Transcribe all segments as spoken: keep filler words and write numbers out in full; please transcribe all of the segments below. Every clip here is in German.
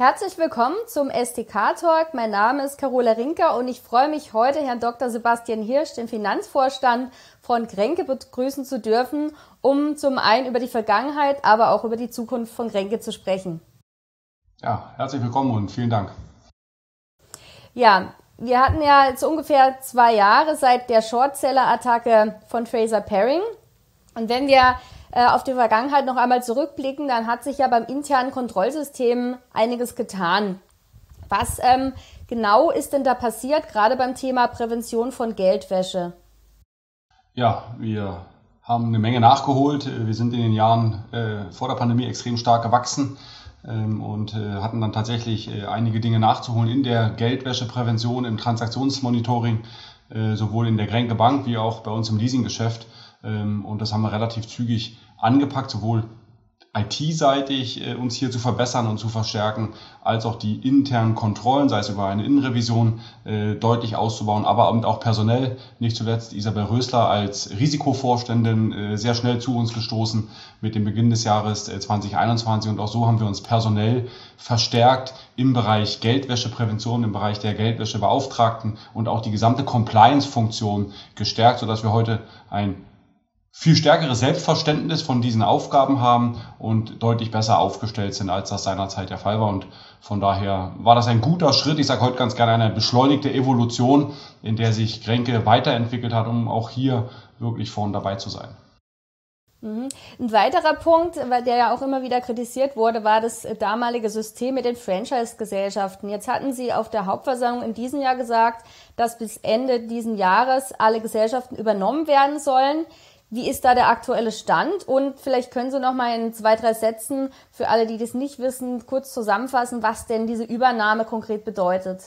Herzlich willkommen zum S T K-Talk. Mein Name ist Carola Rinker und ich freue mich heute, Herrn Doktor Sebastian Hirsch, den Finanzvorstand von Grenke, begrüßen zu dürfen, um zum einen über die Vergangenheit, aber auch über die Zukunft von Grenke zu sprechen. Ja, herzlich willkommen und vielen Dank. Ja, wir hatten ja jetzt ungefähr zwei Jahre seit der Shortseller-Attacke von Fraser Paring. Und wenn wir äh, auf die Vergangenheit noch einmal zurückblicken, dann hat sich ja beim internen Kontrollsystem einiges getan. Was ähm, genau ist denn da passiert, gerade beim Thema Prävention von Geldwäsche? Ja, wir haben eine Menge nachgeholt. Wir sind in den Jahren äh, vor der Pandemie extrem stark gewachsen ähm, und äh, hatten dann tatsächlich äh, einige Dinge nachzuholen in der Geldwäscheprävention, im Transaktionsmonitoring, äh, sowohl in der Grenke Bank wie auch bei uns im Leasinggeschäft. Ähm, und das haben wir relativ zügig angepackt, sowohl I T-seitig äh, uns hier zu verbessern und zu verstärken, als auch die internen Kontrollen, sei es über eine Innenrevision, äh, deutlich auszubauen, aber auch personell, nicht zuletzt Isabel Rösler als Risikovorständin äh, sehr schnell zu uns gestoßen mit dem Beginn des Jahres äh, zwanzig einundzwanzig, und auch so haben wir uns personell verstärkt im Bereich Geldwäscheprävention, im Bereich der Geldwäschebeauftragten und auch die gesamte Compliance-Funktion gestärkt, sodass wir heute ein viel stärkeres Selbstverständnis von diesen Aufgaben haben und deutlich besser aufgestellt sind, als das seinerzeit der Fall war. Und von daher war das ein guter Schritt. Ich sage heute ganz gerne eine beschleunigte Evolution, in der sich Grenke weiterentwickelt hat, um auch hier wirklich vorn dabei zu sein. Mhm. Ein weiterer Punkt, der ja auch immer wieder kritisiert wurde, war das damalige System mit den Franchise-Gesellschaften. Jetzt hatten Sie auf der Hauptversammlung in diesem Jahr gesagt, dass bis Ende diesen Jahres alle Gesellschaften übernommen werden sollen. Wie ist da der aktuelle Stand? Und vielleicht können Sie noch mal in zwei, drei Sätzen für alle, die das nicht wissen, kurz zusammenfassen, was denn diese Übernahme konkret bedeutet.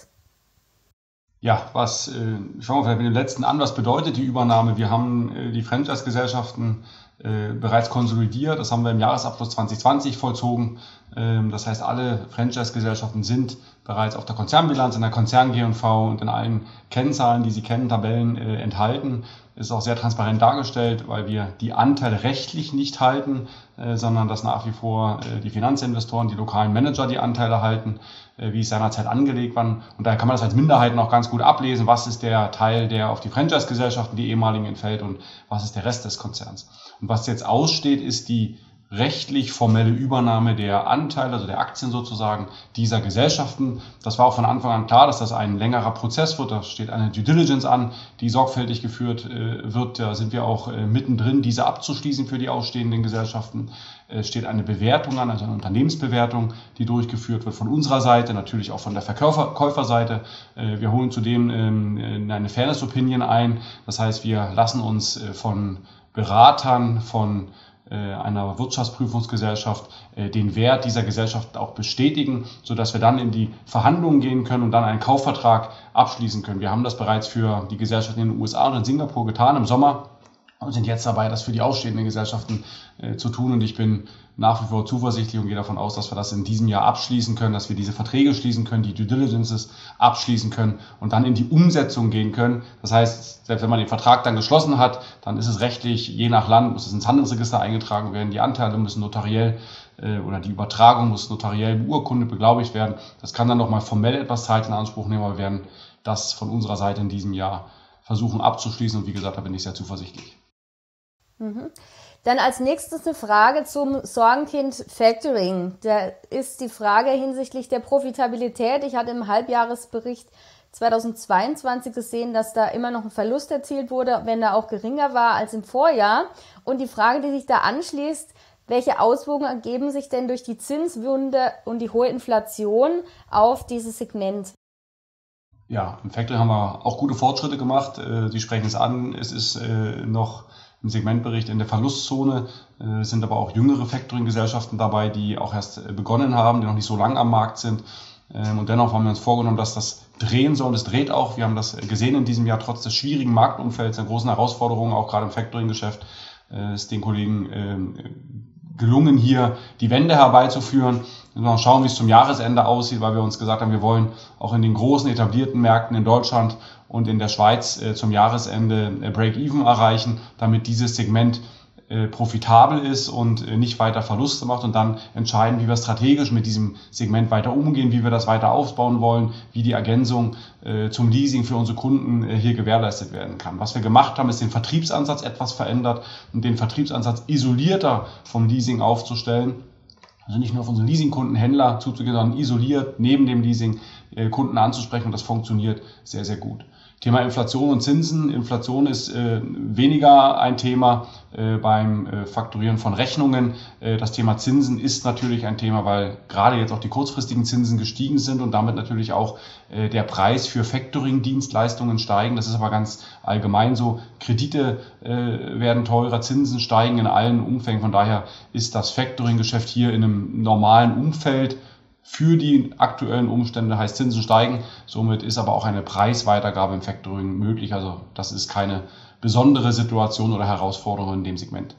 Ja, was, äh, schauen wir vielleicht mit dem letzten an, was bedeutet die Übernahme? Wir haben äh, die Franchise-Gesellschaften äh, bereits konsolidiert. Das haben wir im Jahresabschluss zwanzig zwanzig vollzogen. Ähm, das heißt, alle Franchise-Gesellschaften sind bereits auf der Konzernbilanz, in der Konzern-G und V und in allen Kennzahlen, die Sie kennen, Tabellen äh, enthalten. Ist auch sehr transparent dargestellt, weil wir die Anteile rechtlich nicht halten, äh, sondern dass nach wie vor äh, die Finanzinvestoren, die lokalen Manager die Anteile halten, äh, wie es seinerzeit angelegt war. Und daher kann man das als Minderheiten auch ganz gut ablesen, was ist der Teil, der auf die Franchise-Gesellschaften, die ehemaligen, entfällt und was ist der Rest des Konzerns. Und was jetzt aussteht, ist die rechtlich formelle Übernahme der Anteile, also der Aktien sozusagen, dieser Gesellschaften. Das war auch von Anfang an klar, dass das ein längerer Prozess wird. Da steht eine Due Diligence an, die sorgfältig geführt äh, wird. Da sind wir auch äh, mittendrin, diese abzuschließen für die ausstehenden Gesellschaften. Es steht eine Bewertung an, also eine Unternehmensbewertung, die durchgeführt wird von unserer Seite, natürlich auch von der Verkäuferseite. Äh, wir holen zudem ähm, eine Fairness Opinion ein. Das heißt, wir lassen uns äh, von Beratern, von einer Wirtschaftsprüfungsgesellschaft den Wert dieser Gesellschaft auch bestätigen, sodass wir dann in die Verhandlungen gehen können und dann einen Kaufvertrag abschließen können. Wir haben das bereits für die Gesellschaften in den U S A und in Singapur getan im Sommer und sind jetzt dabei, das für die ausstehenden Gesellschaften äh, zu tun. Und ich bin nach wie vor zuversichtlich und gehe davon aus, dass wir das in diesem Jahr abschließen können, dass wir diese Verträge schließen können, die Due Diligences abschließen können und dann in die Umsetzung gehen können. Das heißt, selbst wenn man den Vertrag dann geschlossen hat, dann ist es rechtlich, je nach Land, muss es ins Handelsregister eingetragen werden, die Anteile müssen notariell äh, oder die Übertragung muss notariell beurkundet, beglaubigt werden. Das kann dann nochmal formell etwas Zeit in Anspruch nehmen, aber wir werden das von unserer Seite in diesem Jahr versuchen abzuschließen und wie gesagt, da bin ich sehr zuversichtlich. Mhm. Dann als nächstes eine Frage zum Sorgenkind Factoring. Da ist die Frage hinsichtlich der Profitabilität. Ich hatte im Halbjahresbericht zweitausendzweiundzwanzig gesehen, dass da immer noch ein Verlust erzielt wurde, wenn er auch geringer war als im Vorjahr. Und die Frage, die sich da anschließt, welche Auswirkungen ergeben sich denn durch die Zinswunde und die hohe Inflation auf dieses Segment? Ja, im Factoring haben wir auch gute Fortschritte gemacht. Sie sprechen es an, es ist noch im Segmentbericht in der Verlustzone, es sind aber auch jüngere Factoring-Gesellschaften dabei, die auch erst begonnen haben, die noch nicht so lang am Markt sind. Und dennoch haben wir uns vorgenommen, dass das drehen soll. Es dreht auch. Wir haben das gesehen in diesem Jahr, trotz des schwierigen Marktumfelds, der großen Herausforderungen, auch gerade im Factoring-Geschäft, ist den Kollegen gelungen, hier die Wende herbeizuführen. Wir müssen mal schauen, wie es zum Jahresende aussieht, weil wir uns gesagt haben, wir wollen auch in den großen etablierten Märkten in Deutschland und in der Schweiz äh, zum Jahresende äh, Break-Even erreichen, damit dieses Segment äh, profitabel ist und äh, nicht weiter Verluste macht und dann entscheiden, wie wir strategisch mit diesem Segment weiter umgehen, wie wir das weiter aufbauen wollen, wie die Ergänzung äh, zum Leasing für unsere Kunden äh, hier gewährleistet werden kann. Was wir gemacht haben, ist den Vertriebsansatz etwas verändert und den Vertriebsansatz isolierter vom Leasing aufzustellen. Also nicht nur auf unsere Leasingkunden, Händler zuzugehen, sondern isoliert neben dem Leasing äh, Kunden anzusprechen und das funktioniert sehr, sehr gut. Thema Inflation und Zinsen. Inflation ist äh, weniger ein Thema äh, beim äh, Fakturieren von Rechnungen. Äh, das Thema Zinsen ist natürlich ein Thema, weil gerade jetzt auch die kurzfristigen Zinsen gestiegen sind und damit natürlich auch äh, der Preis für Factoring-Dienstleistungen steigen. Das ist aber ganz allgemein so. Kredite äh, werden teurer, Zinsen steigen in allen Umfängen. Von daher ist das Factoring-Geschäft hier in einem normalen Umfeld für die aktuellen Umstände, heißt Zinsen steigen. Somit ist aber auch eine Preisweitergabe im Factoring möglich. Also das ist keine besondere Situation oder Herausforderung in dem Segment.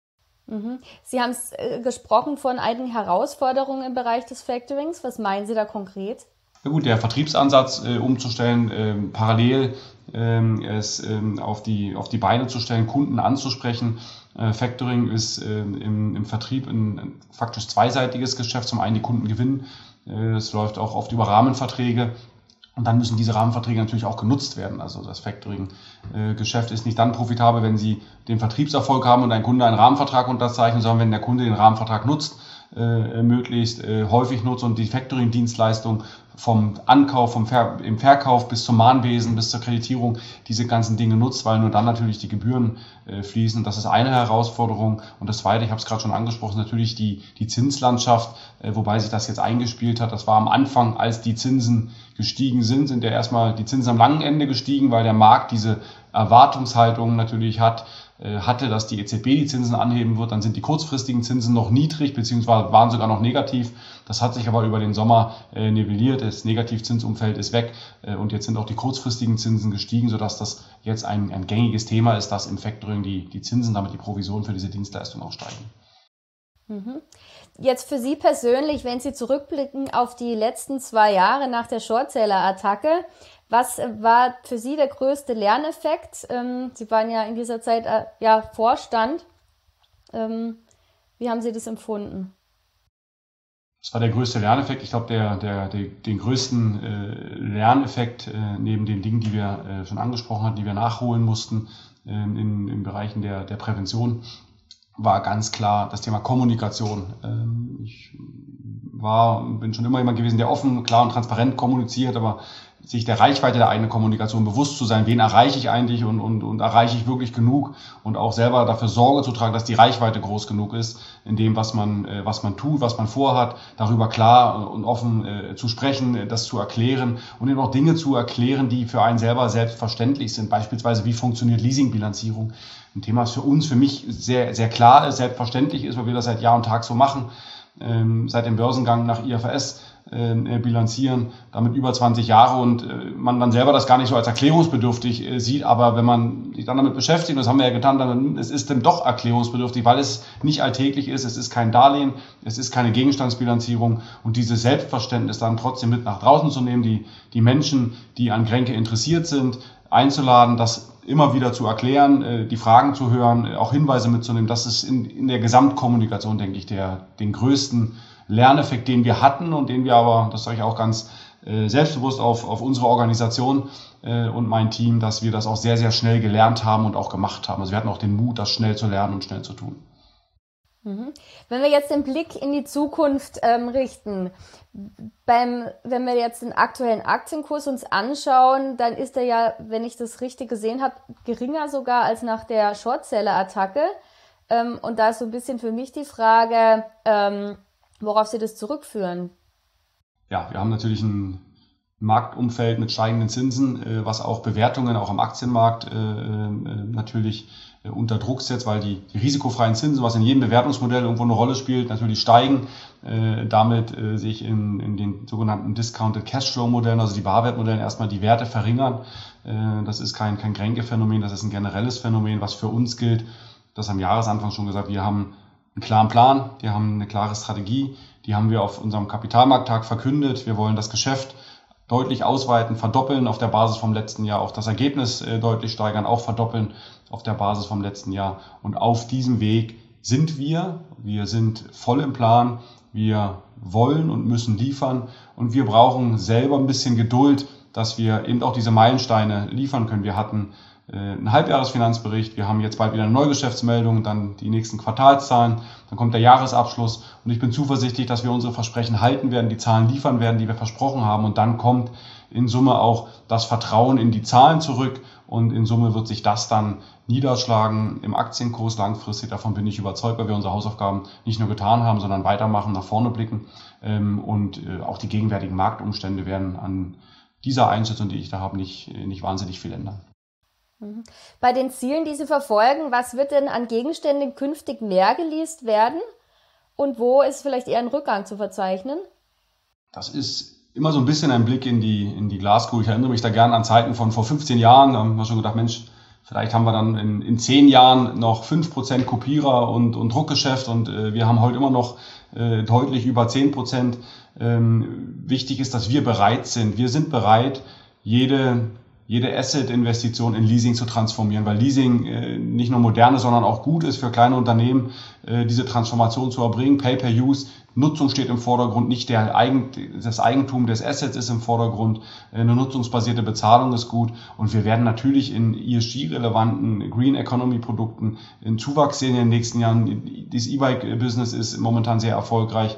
Sie haben es äh, gesprochen von einigen Herausforderungen im Bereich des Factorings. Was meinen Sie da konkret? Ja gut, der Vertriebsansatz äh, umzustellen, äh, parallel äh, es äh, auf die, auf die Beine zu stellen, Kunden anzusprechen. Äh, Factoring ist äh, im, im Vertrieb ein, ein faktisch zweiseitiges Geschäft. Zum einen die Kunden gewinnen, äh, es läuft auch oft über Rahmenverträge. Und dann müssen diese Rahmenverträge natürlich auch genutzt werden. Also das Factoring-Geschäft ist nicht dann profitabel, wenn Sie den Vertriebserfolg haben und ein Kunde einen Rahmenvertrag unterzeichnet, sondern wenn der Kunde den Rahmenvertrag nutzt, äh, möglichst äh, häufig nutzt und die Factoring-Dienstleistung vom Ankauf, vom Ver- im Verkauf bis zum Mahnwesen, bis zur Kreditierung diese ganzen Dinge nutzt, weil nur dann natürlich die Gebühren äh, fließen. Das ist eine Herausforderung. Und das Zweite, ich habe es gerade schon angesprochen, natürlich die, die Zinslandschaft, äh, wobei sich das jetzt eingespielt hat. Das war am Anfang, als die Zinsen gestiegen sind, sind ja erstmal die Zinsen am langen Ende gestiegen, weil der Markt diese Erwartungshaltung natürlich hat, äh, hatte, dass die E Z B die Zinsen anheben wird. Dann sind die kurzfristigen Zinsen noch niedrig, beziehungsweise waren sogar noch negativ. Das hat sich aber über den Sommer äh, nivelliert. Das Negativzinsumfeld ist weg äh, und jetzt sind auch die kurzfristigen Zinsen gestiegen, sodass das jetzt ein, ein gängiges Thema ist, dass im Factoring die, die Zinsen, damit die Provisionen für diese Dienstleistung auch steigen. Jetzt für Sie persönlich, wenn Sie zurückblicken auf die letzten zwei Jahre nach der Shortseller-Attacke, was war für Sie der größte Lerneffekt? Ähm, Sie waren ja in dieser Zeit äh, ja Vorstand. Ähm, wie haben Sie das empfunden? Das war der größte Lerneffekt. Ich glaube, der, der, der, den größten äh, Lerneffekt äh, neben den Dingen, die wir äh, schon angesprochen hatten, die wir nachholen mussten äh, in, in Bereichen der, der Prävention, war ganz klar das Thema Kommunikation. Ähm, ich war, bin schon immer jemand gewesen, der offen, klar und transparent kommuniziert, aber sich der Reichweite der eigenen Kommunikation bewusst zu sein, wen erreiche ich eigentlich und, und, und erreiche ich wirklich genug und auch selber dafür Sorge zu tragen, dass die Reichweite groß genug ist in dem, was man, äh, was man tut, was man vorhat, darüber klar und offen äh, zu sprechen, das zu erklären und eben auch Dinge zu erklären, die für einen selber selbstverständlich sind. Beispielsweise, wie funktioniert Leasingbilanzierung? Ein Thema, das für uns, für mich sehr, sehr klar ist, selbstverständlich ist, weil wir das seit Jahr und Tag so machen, ähm, seit dem Börsengang nach I F R S äh, bilanzieren, damit über zwanzig Jahre und äh, man dann selber das gar nicht so als erklärungsbedürftig äh, sieht, aber wenn man sich dann damit beschäftigt, und das haben wir ja getan, dann es ist dann doch erklärungsbedürftig, weil es nicht alltäglich ist, es ist kein Darlehen, es ist keine Gegenstandsbilanzierung und dieses Selbstverständnis dann trotzdem mit nach draußen zu nehmen, die, die Menschen, die an Grenke interessiert sind, einzuladen, das immer wieder zu erklären, die Fragen zu hören, auch Hinweise mitzunehmen. Das ist in, in der Gesamtkommunikation, denke ich, der, den größten Lerneffekt, den wir hatten und den wir aber, das sage ich auch ganz äh, selbstbewusst auf, auf unsere Organisation äh, und mein Team, dass wir das auch sehr, sehr schnell gelernt haben und auch gemacht haben. Also wir hatten auch den Mut, das schnell zu lernen und schnell zu tun. Wenn wir jetzt den Blick in die Zukunft ähm, richten, beim, wenn wir jetzt den aktuellen Aktienkurs uns anschauen, dann ist er ja, wenn ich das richtig gesehen habe, geringer sogar als nach der Shortseller-Attacke. Ähm, und da ist so ein bisschen für mich die Frage, ähm, worauf Sie das zurückführen. Ja, wir haben natürlich ein Marktumfeld mit steigenden Zinsen, äh, was auch Bewertungen auch am Aktienmarkt äh, äh, natürlich äh, unter Druck setzt, weil die, die risikofreien Zinsen, was in jedem Bewertungsmodell irgendwo eine Rolle spielt, natürlich steigen, äh, damit äh, sich in, in den sogenannten Discounted Cashflow-Modellen, also die Barwertmodellen, erstmal die Werte verringern. Äh, das ist kein, kein Grenke-Phänomen, das ist ein generelles Phänomen, was für uns gilt. Das am Jahresanfang schon gesagt, wir haben einen klaren Plan, wir haben eine klare Strategie, die haben wir auf unserem Kapitalmarkttag verkündet. Wir wollen das Geschäft deutlich ausweiten, verdoppeln auf der Basis vom letzten Jahr, auch das Ergebnis äh, deutlich steigern, auch verdoppeln auf der Basis vom letzten Jahr. Und auf diesem Weg sind wir. Wir sind voll im Plan. Wir wollen und müssen liefern. Und wir brauchen selber ein bisschen Geduld, dass wir eben auch diese Meilensteine liefern können. Wir hatten äh, einen Halbjahresfinanzbericht, wir haben jetzt bald wieder eine Neugeschäftsmeldung, dann die nächsten Quartalszahlen, dann kommt der Jahresabschluss. Und ich bin zuversichtlich, dass wir unsere Versprechen halten werden, die Zahlen liefern werden, die wir versprochen haben. Und dann kommt in Summe auch das Vertrauen in die Zahlen zurück. Und in Summe wird sich das dann niederschlagen im Aktienkurs langfristig. Davon bin ich überzeugt, weil wir unsere Hausaufgaben nicht nur getan haben, sondern weitermachen, nach vorne blicken. Und auch die gegenwärtigen Marktumstände werden an dieser Einschätzung, die ich da habe, nicht, nicht wahnsinnig viel ändern. Bei den Zielen, die Sie verfolgen, was wird denn an Gegenständen künftig mehr geleast werden? Und wo ist vielleicht eher ein Rückgang zu verzeichnen? Das ist immer so ein bisschen ein Blick in die, in die Glaskugel. Ich erinnere mich da gern an Zeiten von vor fünfzehn Jahren. Da haben wir schon gedacht, Mensch, vielleicht haben wir dann in, in zehn Jahren noch fünf Prozent Kopierer und, und Druckgeschäft und äh, wir haben heute immer noch äh, deutlich über zehn Prozent. Ähm, wichtig ist, dass wir bereit sind. Wir sind bereit, jede, jede Asset-Investition in Leasing zu transformieren, weil Leasing äh, nicht nur modern ist, sondern auch gut ist für kleine Unternehmen, äh, diese Transformation zu erbringen. Pay-per-Use, Nutzung steht im Vordergrund, nicht der Eigen, das Eigentum des Assets ist im Vordergrund. Eine nutzungsbasierte Bezahlung ist gut und wir werden natürlich in E S G-relevanten Green Economy-Produkten in Zuwachs sehen in den nächsten Jahren. Das E-Bike-Business ist momentan sehr erfolgreich.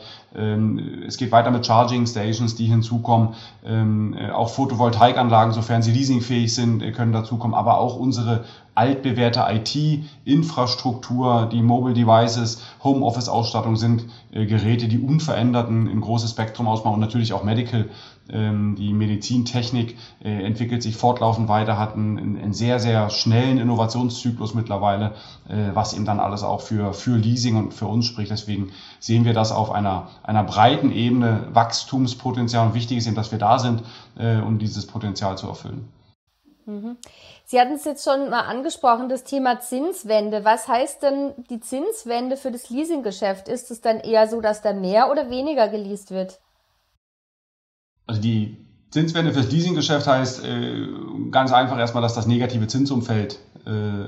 Es geht weiter mit Charging Stations, die hinzukommen. Auch Photovoltaikanlagen, sofern sie leasingfähig sind, können dazukommen. Aber auch unsere altbewährte I T-Infrastruktur, die Mobile Devices, Homeoffice-Ausstattung sind äh, Geräte, die unverändert ein, ein großes Spektrum ausmachen und natürlich auch Medical. Ähm, die Medizintechnik äh, entwickelt sich fortlaufend weiter, hat einen, einen sehr, sehr schnellen Innovationszyklus mittlerweile, äh, was eben dann alles auch für, für Leasing und für uns spricht. Deswegen sehen wir das auf einer, einer breiten Ebene, Wachstumspotenzial. Und wichtig ist eben, dass wir da sind, äh, um dieses Potenzial zu erfüllen. Sie hatten es jetzt schon mal angesprochen, das Thema Zinswende. Was heißt denn die Zinswende für das Leasinggeschäft? Ist es dann eher so, dass da mehr oder weniger geleast wird? Also die Zinswende fürs Leasinggeschäft heißt äh, ganz einfach erstmal, dass das negative Zinsumfeld äh,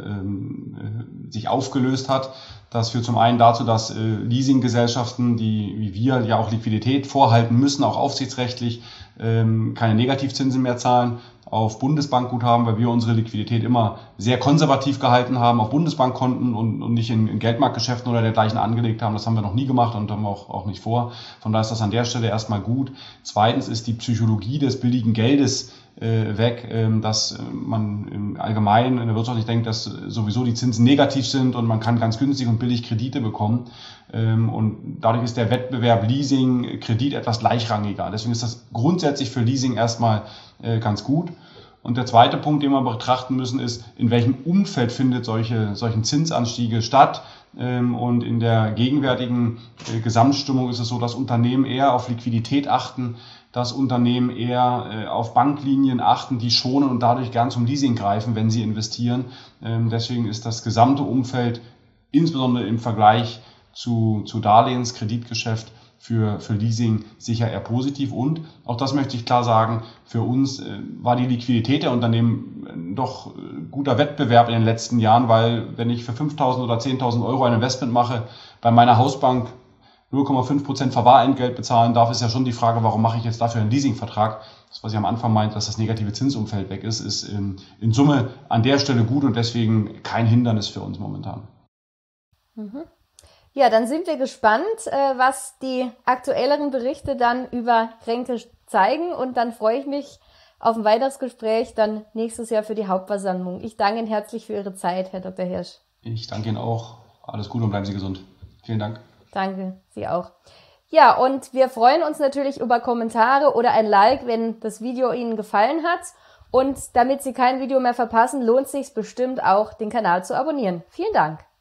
äh, sich aufgelöst hat. Das führt zum einen dazu, dass äh, Leasinggesellschaften, die wie wir ja auch Liquidität vorhalten müssen, auch aufsichtsrechtlich, äh, keine Negativzinsen mehr zahlen auf Bundesbankguthaben, weil wir unsere Liquidität immer sehr konservativ gehalten haben, auf Bundesbankkonten und, und nicht in, in Geldmarktgeschäften oder dergleichen angelegt haben. Das haben wir noch nie gemacht und haben wir auch, auch nicht vor. Von daher ist das an der Stelle erstmal gut. Zweitens ist die Psychologie des billigen Geldes äh, weg, äh, dass man im Allgemeinen in der Wirtschaft nicht denkt, dass sowieso die Zinsen negativ sind und man kann ganz günstig und billig Kredite bekommen. Ähm, und dadurch ist der Wettbewerb Leasing, Kredit etwas gleichrangiger. Deswegen ist das grundsätzlich für Leasing erstmal äh, ganz gut. Und der zweite Punkt, den wir betrachten müssen, ist, in welchem Umfeld findet solche, solchen Zinsanstiege statt. Und in der gegenwärtigen Gesamtstimmung ist es so, dass Unternehmen eher auf Liquidität achten, dass Unternehmen eher auf Banklinien achten, die schonen und dadurch gern zum Leasing greifen, wenn sie investieren. Deswegen ist das gesamte Umfeld, insbesondere im Vergleich zu, zu Darlehenskreditgeschäft, für, für Leasing sicher eher positiv. Und auch das möchte ich klar sagen, für uns äh, war die Liquidität der Unternehmen äh, doch äh, guter Wettbewerb in den letzten Jahren, weil wenn ich für fünftausend oder zehntausend Euro ein Investment mache, bei meiner Hausbank null Komma fünf Prozent Verwahrentgelt bezahlen darf, ist ja schon die Frage, warum mache ich jetzt dafür einen Leasingvertrag? Das, was ich am Anfang meinte, dass das negative Zinsumfeld weg ist, ist in, in Summe an der Stelle gut und deswegen kein Hindernis für uns momentan. Mhm. Ja, dann sind wir gespannt, was die aktuelleren Berichte dann über Grenke zeigen und dann freue ich mich auf ein weiteres Gespräch dann nächstes Jahr für die Hauptversammlung. Ich danke Ihnen herzlich für Ihre Zeit, Herr Doktor Hirsch. Ich danke Ihnen auch. Alles Gute und bleiben Sie gesund. Vielen Dank. Danke, Sie auch. Ja, und wir freuen uns natürlich über Kommentare oder ein Like, wenn das Video Ihnen gefallen hat. Und damit Sie kein Video mehr verpassen, lohnt es sich bestimmt auch, den Kanal zu abonnieren. Vielen Dank.